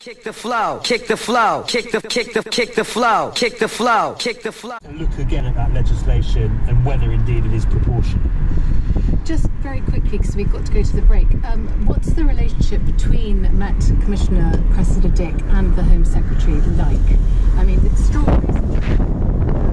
Kick the flow, kick the flow, kick the flow, kick the flow, kick the flow. Look again at that legislation and whether indeed it is proportionate. Just very quickly, because we've got to go to the break, what's the relationship between Met Commissioner Cressida Dick and the Home Secretary like? I mean, the stories...